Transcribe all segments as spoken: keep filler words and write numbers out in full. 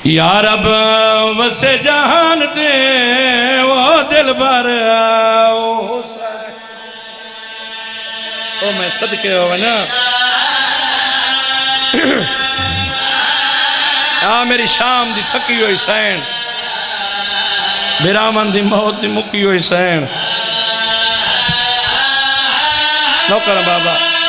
یا رب وسے جہان دے وہ دل بر او حسین او میں صدقے ہو نا آ میری شام دی تھکی ہوئی حسین بیرامن دی موت دی مکی ہوئی حسین نوکر بابا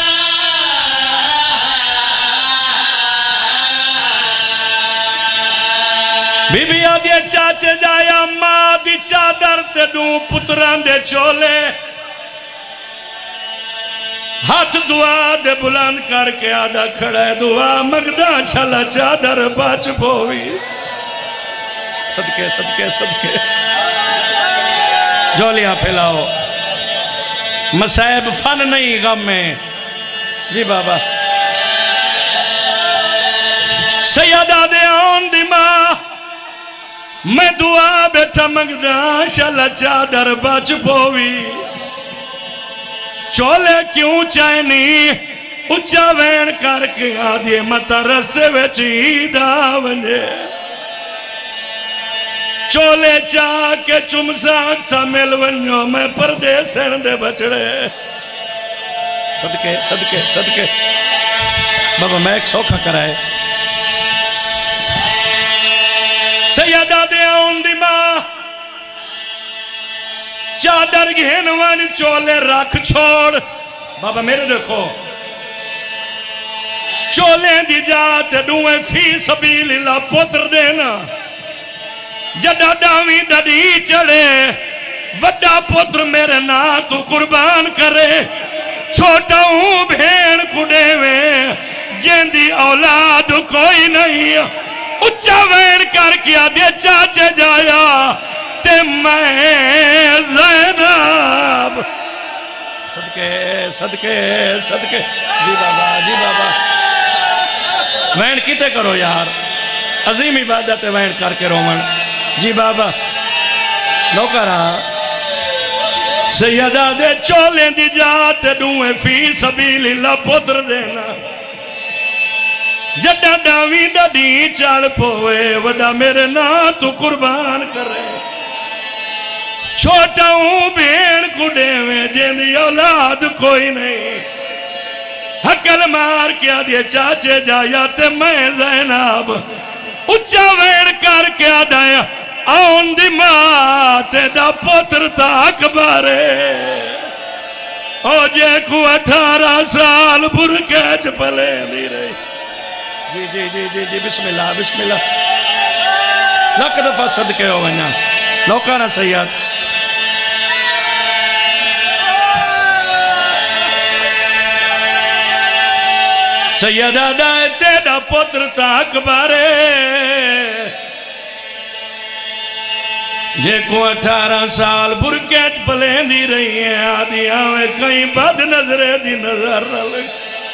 بی بی آدھے چاچے جایا ماں دی چادر تے دوں پتران دے چولے ہاتھ دعا دے بلند کر کے آدھا کھڑے دعا مگدہ شلا چادر باچ بووی صدقے صدقے صدقے جولیاں پھیلاؤ مسائب فن نہیں غم میں جی بابا سیدہ دے آن دی ماں میں دعا بیٹھا مگدہ شلا چادر باچ بووی چولے کیوں چائنی اچھا وین کر کے آدھے متا رسے ویچی دا ونجے چولے چاہ کے چمساک سا مل ونجو میں پردے سندے بچڑے صدقے صدقے صدقے بابا میں ایک سوکھا کرائے سیدہ دے آن دی ماں چادر گھنوان چولے رکھ چھوڑ بابا میرے دیکھو چولے دی جات دوئے فی سبیل اللہ پتر دینا جڈا ڈاوی ڈڑی چڑے وڈا پتر میرے نا تو قربان کرے چھوٹا ہوں بھین کڑے میں جیندی اولاد کوئی نہیں اچھا وین کر کیا دے چاچے جایا تے میں زینب صدقے صدقے صدقے جی بابا جی بابا وین کیتے کرو یار عظیم عبادت وین کر کے رومن جی بابا نوکرہ سیدہ دے چولیں دی جات دوئے فی سبیل اللہ پتر دینا جڈا ڈاوی ڈاڈی چاڑ پوے وڈا میرے نا تو قربان کرے چھوٹا ہوں بین کڑے میں جیندی اولاد کوئی نہیں حقل مار کیا دیا چاچے جایا تے میں زینب اچھا وین کر کیا دایا آن دی ماں تے دا پتر تا اکبارے او جے کو اٹھارہ سال برکیچ پلے دی رہی جی جی جی جی جی بسم اللہ بسم اللہ لکھ دفعہ صدقے ہو ونیا نوکانا سید سیدہ دائے تیڑا پتر تا اکبارے جے کو اٹھارہ سال برکیٹ پلین دی رہی ہیں آدھی آویں کہیں بد نظرے دی نظر نہ لگ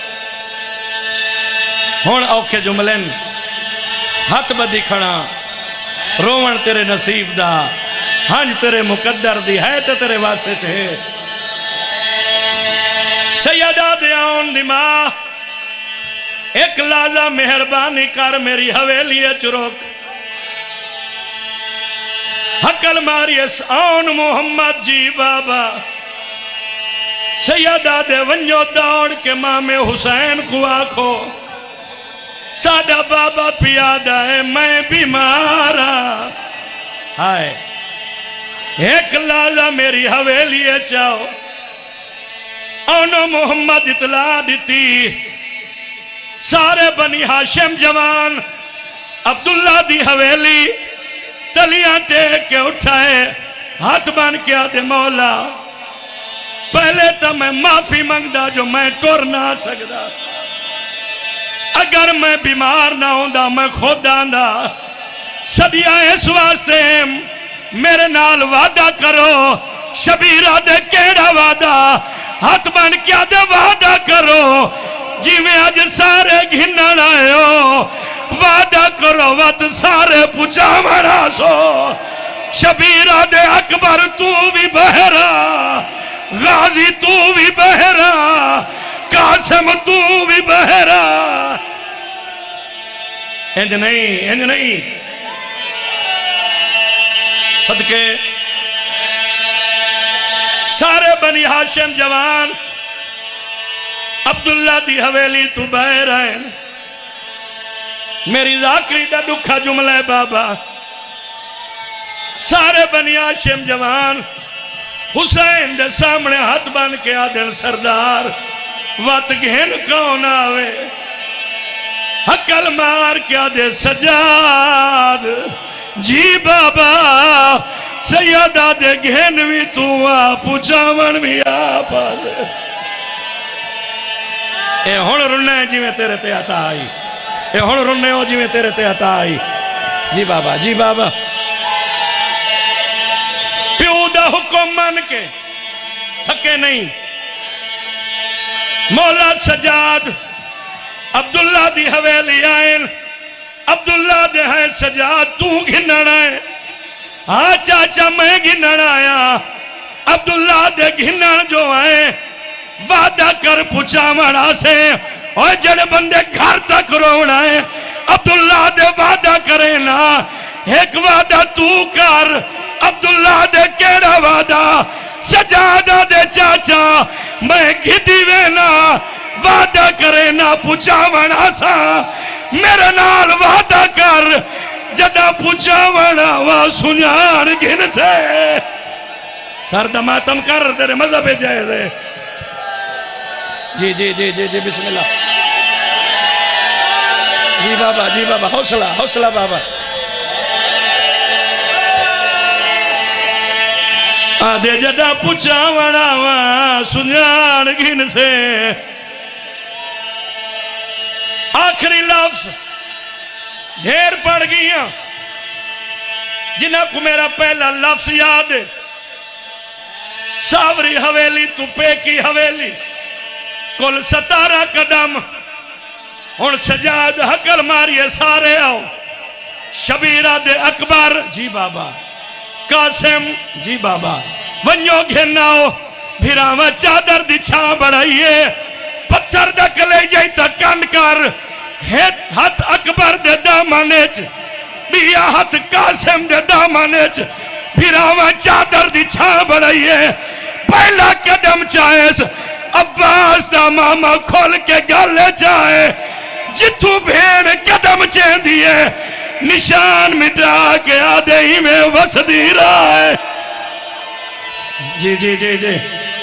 ہون اوکھے جملین ہاتھ بدی کھڑا رومن تیرے نصیب دا ہنج تیرے مقدر دی ہے تے تیرے واسے چھے سیدہ دیاؤن دی ماں ایک لازہ مہربانی کر میری حویلی چروک حقل ماری اس آن محمد جی بابا سیدہ دے ونجو دوڑ کے مام حسین کو آکھو سادہ بابا پیادہ ہے میں بیمارا ہائے ایک لازہ میری حویلی چاہو آنو محمد اطلاع دیتی سارے بنی ہاشم جوان عبداللہ دی حویلی تلیاں ٹیک کے اٹھائے ہاتھ بان کیا دے مولا پہلے تا میں معافی منگدا جو میں ٹور نہ سکدا اگر میں بیمار نہ ہوندا میں خود آندا صدیہ اس واسطے میرے نال وعدہ کرو شبیرہ دے کیڑا وعدہ ہاتھ بان کیا دے وعدہ کرو جی میں آج سارے گھنن آئے ہو وعدہ کرو وقت سارے پچھا مرا سو شبیرہ دے اکبر تو بھی بہرا غازی تو بھی بہرا قاسم تو بھی بہرا انج نہیں انج نہیں صدقے سارے بنی ہاشم جوان عبداللہ دی حویلی تو بہر ہیں میری ذاکری دا دکھا جملہ ہے بابا سارے بنی ہاشم جوان حسین دے سامنے ہاتھ بان کے آدھن سردار وات گھن کون آوے حقل مار کے آدھے سجاد جی بابا سید آدھے گھن بھی تو آپ پوچھاون بھی آپ آدھے اے ہون رنے جی میں تیرے تے آتا آئی اے ہون رنے ہو جی میں تیرے تے آتا آئی جی بابا جی بابا پیو دا حکم مان کے تھکے نہیں مولا سجاد عبداللہ دی حویلی آئین عبداللہ دے ہے سجاد تو گھنڑ آئے ہاں چاچا میں گھنڑ آیا عبداللہ دے گھنڑ جو آئے وعدہ کر پچھاوڑا سے اور جڑے بندے گھر تک روڑا ہے عبداللہ دے وعدہ کرے نا ایک وعدہ تو کر عبداللہ دے کیڑا وعدہ سجادہ دے چاچا میں گھدی وینا وعدہ کرے نا پچھاوڑا سا میرے نال وعدہ کر جڑا پچھاوڑا وا سنیار گھن سے سردہ ماتم کر تیرے مذہب جائے دے جی جی جی جی جی بسم اللہ جی بابا جی بابا حوصلہ حوصلہ بابا آدھے جڑا پچھاوڑا وا سنیار گھن سے آخری لفظ ڈھیر پڑ گیا جنہاں کو میرا پہلا لفظ یاد ہے ساوری حویلی تو پے کی حویلی کل ستارہ قدم اور سجاد حقل ماریے سارے آؤ شبیرہ دے اکبر جی بابا قاسم جی بابا ونیو گھناؤ بھیراوہ چادر دی چھاں بڑھائیے پتھر دک لے جائی تا کن کر ہاتھ اکبر دے دامانیچ بیا ہاتھ قاسم دے دامانیچ بھیراوہ چادر دی چھاں بڑھائیے پہلا قدم چاہیس عباس دا ماما کھول کے گالے چاہے جتو بھین قدم چین دیئے نشان مٹا کے آدھے ہی میں وسدی رہا ہے جی جی جی جی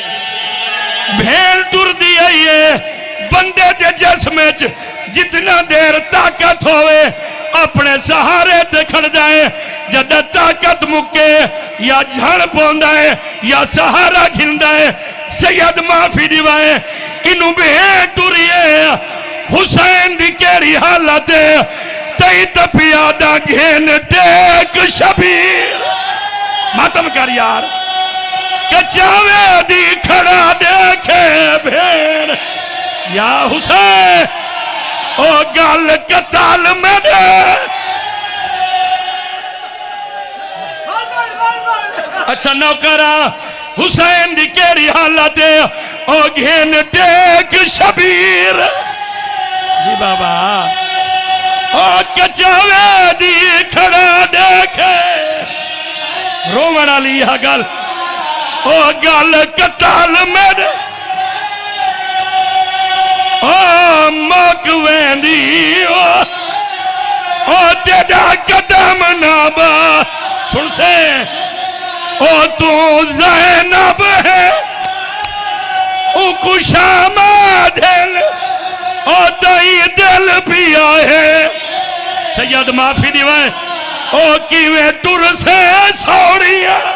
بھین ٹر دیئے یہ بندے دے جسمچ جتنا دیر طاقت ہوئے اپنے سہارے تے کھڑ جائے جدہ طاقت مکے یا جھڑ پوندائے یا سہارا گھندائے سید معافی دیوائے انہوں بھین ٹریے حسین دی کیری حالت تئی تپیادہ گھن ٹیک شبیر ماتم کر یار کچاوے دی کھڑا دیکھے بھین یا حسین او گال قتال میں دے اچھا نوکرہ حسین دی کیری حالت او گھن ٹیک شبیر جی بابا او کچاوے دی کھڑا دیکھے رومن علی گل او گل قتال میں دے او موک ویندی او تیڑا قدم نابا سن سے او تو زینب ہے او کشام دل او تئی دل پیا ہے سید معافی دیوائے او کیویں ٹر سے سوڑیاں